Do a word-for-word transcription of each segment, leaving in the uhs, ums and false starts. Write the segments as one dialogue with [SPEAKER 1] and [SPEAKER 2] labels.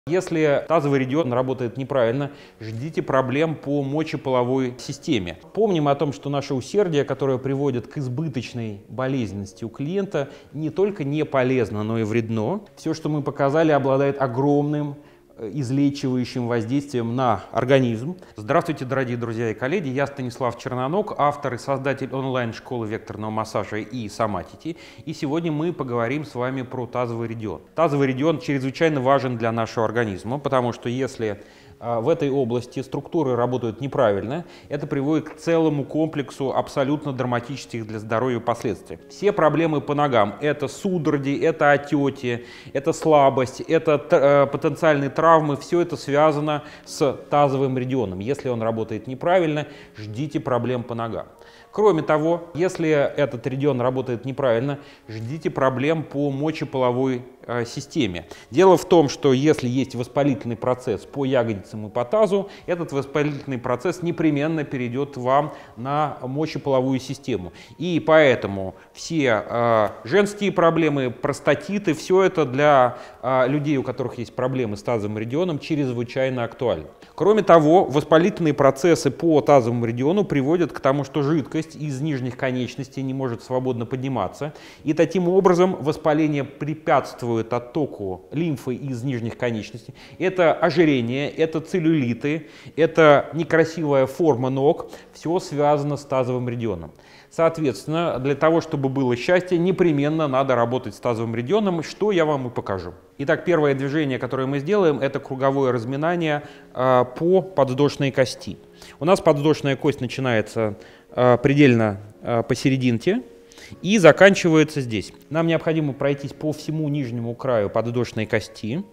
[SPEAKER 1] Если тазовый регион работает неправильно, ждите проблем по мочеполовой системе. Помним о том, что наше усердие, которое приводит к избыточной болезненности у клиента, не только не полезно, но и вредно. Все, что мы показали, обладает огромным излечивающим воздействием на организм. Здравствуйте, дорогие друзья и коллеги, я Станислав Черноног, автор и создатель онлайн-школы векторного массажа и соматики. И сегодня мы поговорим с вами про тазовый регион. Тазовый регион чрезвычайно важен для нашего организма, потому что если в этой области структуры работают неправильно, это приводит к целому комплексу абсолютно драматических для здоровья последствий. Все проблемы по ногам — это судороги, это отеки, это слабость, это э, потенциальные травмы, все это связано с тазовым регионом. Если он работает неправильно, ждите проблем по ногам. Кроме того, если этот регион работает неправильно, ждите проблем по мочеполовой э, системе. Дело в том, что если есть воспалительный процесс по ягодицам и по тазу, этот воспалительный процесс непременно перейдет вам на мочеполовую систему. И поэтому все э, женские проблемы, простатиты, все это для э, людей, у которых есть проблемы с тазовым регионом, чрезвычайно актуально. Кроме того, воспалительные процессы по тазовому региону приводят к тому, что жидкость из нижних конечностей не может свободно подниматься. И таким образом воспаление препятствует оттоку лимфы из нижних конечностей. Это ожирение, это целлюлиты, это некрасивая форма ног. Все связано с тазовым регионом. Соответственно, для того, чтобы было счастье, непременно надо работать с тазовым регионом, что я вам и покажу. Итак, первое движение, которое мы сделаем, это круговое разминание э, по подвздошной кости. У нас подвздошная кость начинается э, предельно э, посерединке и заканчивается здесь. Нам необходимо пройтись по всему нижнему краю подвздошной кости,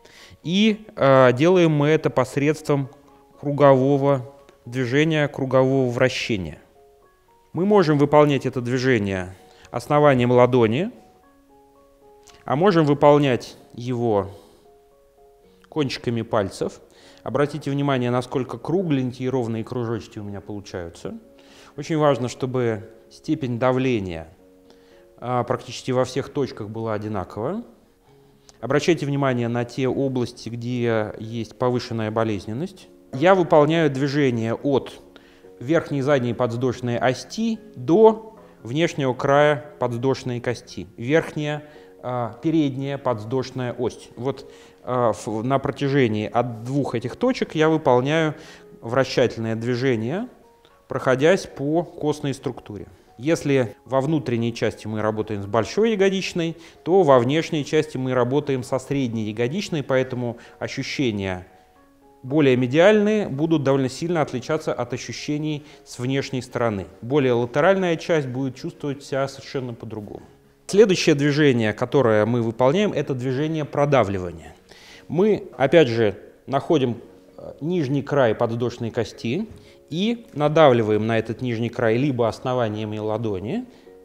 [SPEAKER 1] и э, делаем мы это посредством кругового движения, кругового вращения. Мы можем выполнять это движение основанием ладони, а можем выполнять его кончиками пальцев. Обратите внимание, насколько кругленькие и ровные кружочки у меня получаются. Очень важно, чтобы степень давления а, практически во всех точках была одинакова. Обращайте внимание на те области, где есть повышенная болезненность. Я выполняю движение от верхней и задней подвздошной ости до внешнего края подвздошной кости. Верхняя, э, передняя подвздошная ось. Вот э, в, на протяжении от двух этих точек я выполняю вращательное движение, проходясь по костной структуре. Если во внутренней части мы работаем с большой ягодичной, то во внешней части мы работаем со средней ягодичной, поэтому ощущения более медиальные будут довольно сильно отличаться от ощущений с внешней стороны. Более латеральная часть будет чувствовать себя совершенно по-другому. Следующее движение, которое мы выполняем, это движение продавливания. Мы, опять же, находим нижний край подвздошной кости и надавливаем на этот нижний край либо основаниями ладони,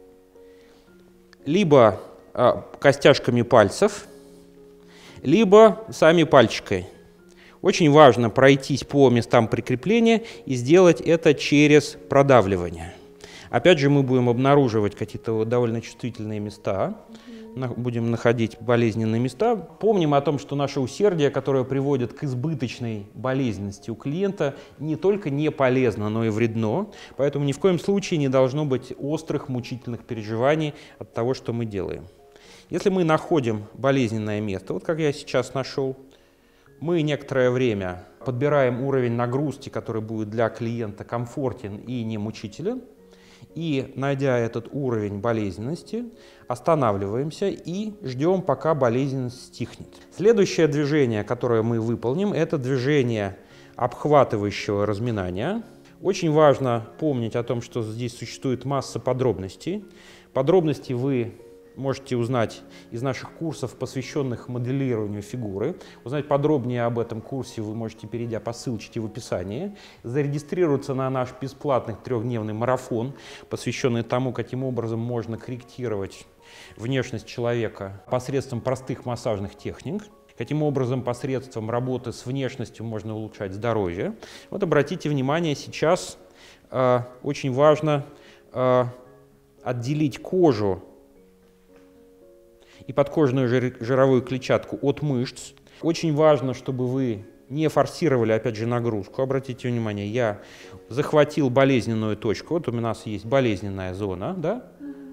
[SPEAKER 1] либо э, костяшками пальцев, либо сами пальчиками. Очень важно пройтись по местам прикрепления и сделать это через продавливание. Опять же, мы будем обнаруживать какие-то довольно чувствительные места, будем находить болезненные места. Помним о том, что наше усердие, которое приводит к избыточной болезненности у клиента, не только не полезно, но и вредно. Поэтому ни в коем случае не должно быть острых, мучительных переживаний от того, что мы делаем. Если мы находим болезненное место, вот как я сейчас нашел, мы некоторое время подбираем уровень нагрузки, который будет для клиента комфортен и не мучителен. И, найдя этот уровень болезненности, останавливаемся и ждем, пока болезненность стихнет. Следующее движение, которое мы выполним, это движение обхватывающего разминания. Очень важно помнить о том, что здесь существует масса подробностей. Подробности вы можете узнать из наших курсов, посвященных моделированию фигуры. Узнать подробнее об этом курсе вы можете, перейдя по ссылочке в описании. Зарегистрироваться на наш бесплатный трехдневный марафон, посвященный тому, каким образом можно корректировать внешность человека посредством простых массажных техник. Каким образом посредством работы с внешностью можно улучшать здоровье. Вот обратите внимание, сейчас э, очень важно э, отделить кожу и подкожную жировую клетчатку от мышц. Очень важно, чтобы вы не форсировали, опять же, нагрузку. Обратите внимание, я захватил болезненную точку. Вот у нас есть болезненная зона, да?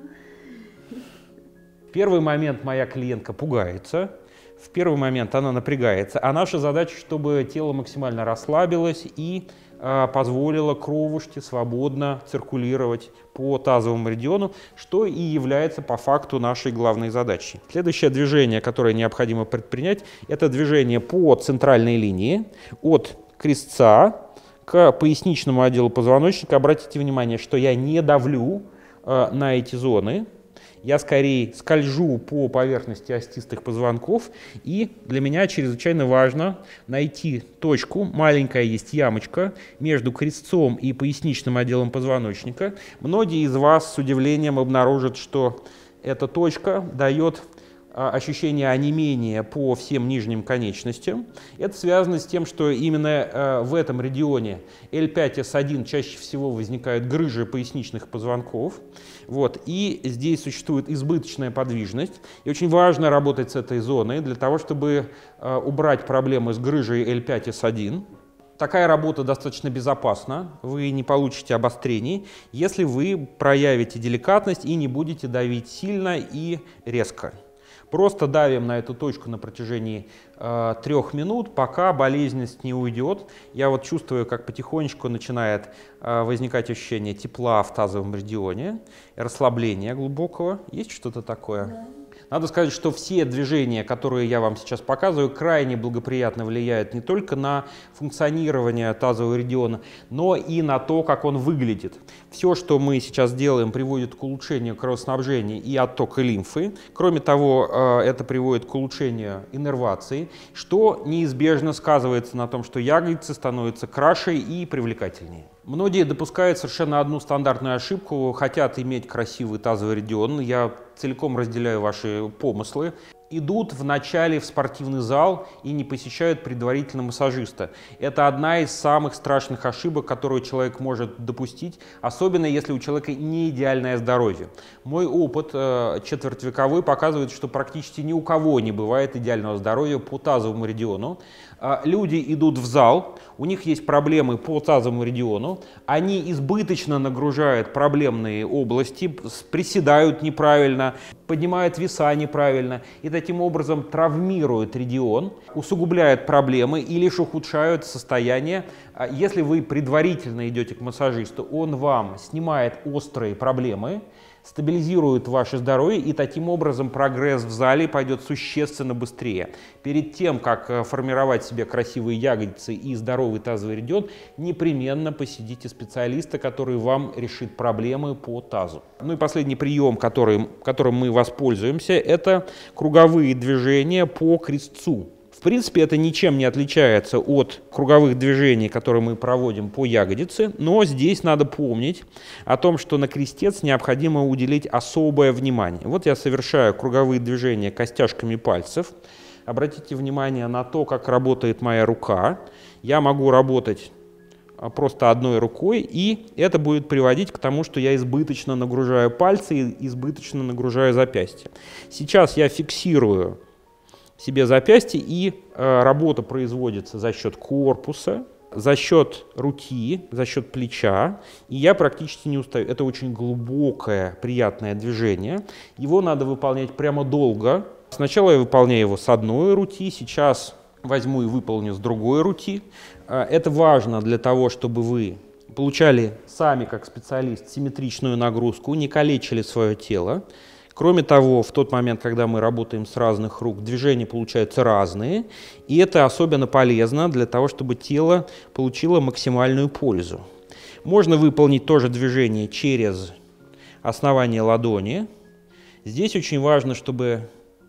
[SPEAKER 1] В первый момент моя клиентка пугается, в первый момент она напрягается, а наша задача, чтобы тело максимально расслабилось и э, позволило кровушке свободно циркулировать по тазовому меридиону, что и является по факту нашей главной задачей. Следующее движение, которое необходимо предпринять, это движение по центральной линии от крестца к поясничному отделу позвоночника. Обратите внимание, что я не давлю э, на эти зоны. Я скорее скольжу по поверхности остистых позвонков, и для меня чрезвычайно важно найти точку, маленькая есть ямочка между крестцом и поясничным отделом позвоночника. Многие из вас с удивлением обнаружат, что эта точка дает ощущение онемения по всем нижним конечностям. Это связано с тем, что именно в этом регионе Л пять С один чаще всего возникают грыжи поясничных позвонков. Вот. И здесь существует избыточная подвижность. И очень важно работать с этой зоной для того, чтобы убрать проблемы с грыжей Л пять С один. Такая работа достаточно безопасна, вы не получите обострений, если вы проявите деликатность и не будете давить сильно и резко. Просто давим на эту точку на протяжении э, трех минут, пока болезненность не уйдет. Я вот чувствую, как потихонечку начинает э, возникать ощущение тепла в тазовом меридионе, расслабления глубокого. Есть что-то такое? Да. Надо сказать, что все движения, которые я вам сейчас показываю, крайне благоприятно влияют не только на функционирование тазового меридиона, но и на то, как он выглядит. Все, что мы сейчас делаем, приводит к улучшению кровоснабжения и оттока лимфы. Кроме того, это приводит к улучшению иннервации, что неизбежно сказывается на том, что ягодицы становятся краше и привлекательнее. Многие допускают совершенно одну стандартную ошибку, хотят иметь красивый тазовый меридион. Я целиком разделяю ваши помыслы. Идут вначале в спортивный зал и не посещают предварительно массажиста. Это одна из самых страшных ошибок, которую человек может допустить, особенно если у человека не идеальное здоровье. Мой опыт э, четвертьвековой показывает, что практически ни у кого не бывает идеального здоровья по тазовому меридиону. Э, люди идут в зал, у них есть проблемы по тазовому меридиону, они избыточно нагружают проблемные области, приседают неправильно, поднимают веса неправильно и таким образом травмируют регион, усугубляют проблемы и лишь ухудшают состояние. Если вы предварительно идете к массажисту, он вам снимает острые проблемы, стабилизирует ваше здоровье, и таким образом прогресс в зале пойдет существенно быстрее. Перед тем, как формировать себе красивые ягодицы и здоровый тазовый меридион, непременно посетите специалиста, который вам решит проблемы по тазу. Ну и последний прием, который, которым мы воспользуемся, это круговые движения по крестцу. В принципе, это ничем не отличается от круговых движений, которые мы проводим по ягодице, но здесь надо помнить о том, что на крестец необходимо уделить особое внимание. Вот я совершаю круговые движения костяшками пальцев. Обратите внимание на то, как работает моя рука. Я могу работать просто одной рукой, и это будет приводить к тому, что я избыточно нагружаю пальцы и избыточно нагружаю запястья. Сейчас я фиксирую себе запястье, и э, работа производится за счет корпуса, за счет руки, за счет плеча, и я практически не устаю. Это очень глубокое, приятное движение. Его надо выполнять прямо долго. Сначала я выполняю его с одной руки, сейчас возьму и выполню с другой руки. Э, это важно для того, чтобы вы получали сами, как специалист, симметричную нагрузку, не калечили свое тело. Кроме того, в тот момент, когда мы работаем с разных рук, движения получаются разные, и это особенно полезно для того, чтобы тело получило максимальную пользу. Можно выполнить тоже движение через основание ладони. Здесь очень важно, чтобы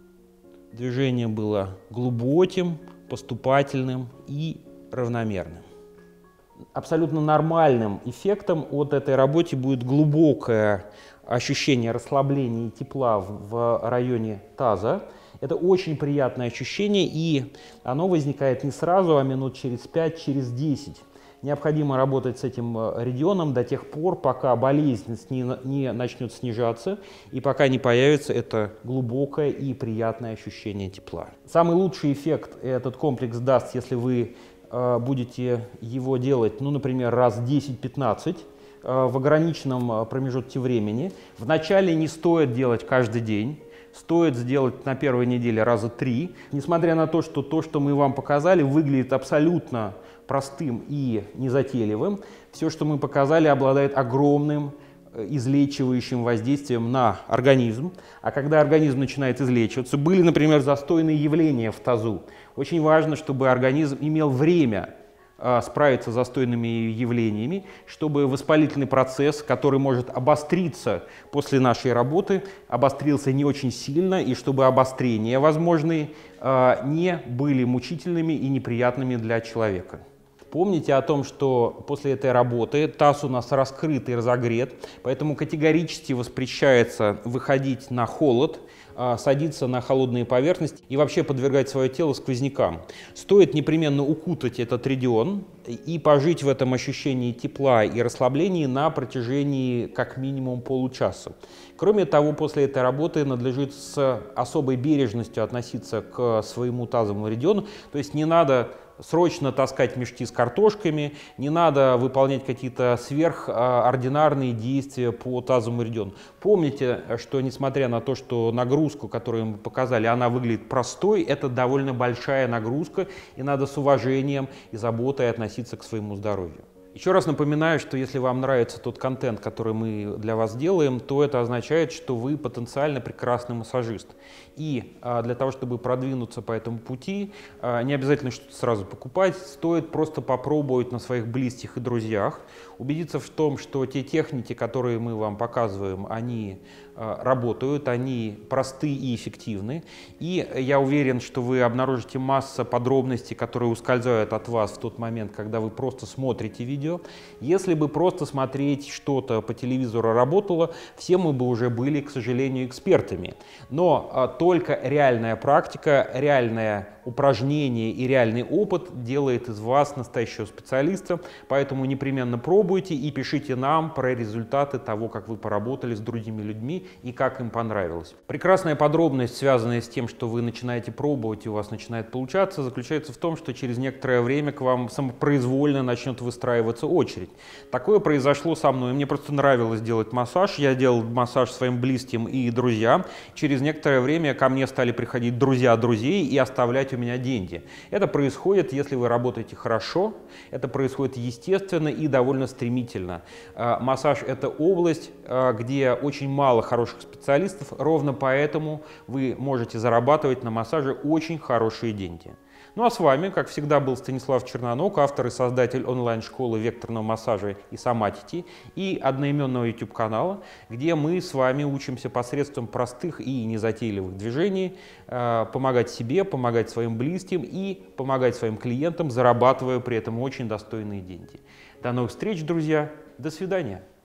[SPEAKER 1] движение было глубоким, поступательным и равномерным. Абсолютно нормальным эффектом от этой работы будет глубокое ощущение расслабления и тепла в районе таза. Это очень приятное ощущение, и оно возникает не сразу, а минут через пять, через десять. Необходимо работать с этим радионом до тех пор, пока болезненность не, не начнет снижаться и пока не появится это глубокое и приятное ощущение тепла. Самый лучший эффект этот комплекс даст, если вы э, будете его делать, ну, например, раз десять-пятнадцать э, в ограниченном промежутке времени. Вначале не стоит делать каждый день. Стоит сделать на первой неделе раза три. Несмотря на то, что то, что мы вам показали, выглядит абсолютно простым и незатейливым, все, что мы показали, обладает огромным излечивающим воздействием на организм. А когда организм начинает излечиваться, были, например, застойные явления в тазу. Очень важно, чтобы организм имел время справиться с застойными явлениями, чтобы воспалительный процесс, который может обостриться после нашей работы, обострился не очень сильно, и чтобы обострения возможные не были мучительными и неприятными для человека. Помните о том, что после этой работы таз у нас раскрыт и разогрет, поэтому категорически воспрещается выходить на холод, садиться на холодные поверхности и вообще подвергать свое тело сквознякам. Стоит непременно укутать этот радион и пожить в этом ощущении тепла и расслабления на протяжении как минимум получаса. Кроме того, после этой работы надлежит с особой бережностью относиться к своему тазовому радиону, то есть не надо срочно таскать мешки с картошками, не надо выполнять какие-то сверхординарные действия по тазовому радиону. Помните, что несмотря на то, что нагрузку, которую мы показали, она выглядит простой, это довольно большая нагрузка, и надо с уважением и заботой относиться к своему здоровью. Еще раз напоминаю, что если вам нравится тот контент, который мы для вас делаем, то это означает, что вы потенциально прекрасный массажист. И а, для того, чтобы продвинуться по этому пути, а, не обязательно что-то сразу покупать, стоит просто попробовать на своих близких и друзьях, убедиться в том, что те техники, которые мы вам показываем, они а, работают, они просты и эффективны. И я уверен, что вы обнаружите массу подробностей, которые ускользают от вас в тот момент, когда вы просто смотрите видео. Если бы просто смотреть что-то по телевизору работало, все мы бы уже были, к сожалению, экспертами. Но а, только реальная практика, реальное упражнение и реальный опыт делает из вас настоящего специалиста. Поэтому непременно пробуйте и пишите нам про результаты того, как вы поработали с другими людьми и как им понравилось. Прекрасная подробность, связанная с тем, что вы начинаете пробовать и у вас начинает получаться, заключается в том, что через некоторое время к вам самопроизвольно начнет выстраиваться очередь. Такое произошло со мной. Мне просто нравилось делать массаж. Я делал массаж своим близким и друзьям. Через некоторое время ко мне стали приходить друзья друзей и оставлять у меня деньги. Это происходит, если вы работаете хорошо, это происходит естественно и довольно стремительно. Массаж — это область, где очень мало хороших специалистов, ровно поэтому вы можете зарабатывать на массаже очень хорошие деньги. Ну а с вами, как всегда, был Станислав Черноног, автор и создатель онлайн-школы векторного массажа и соматики и одноименного YouTube-канала, где мы с вами учимся посредством простых и незатейливых движений э, помогать себе, помогать своим близким и помогать своим клиентам, зарабатывая при этом очень достойные деньги. До новых встреч, друзья. До свидания.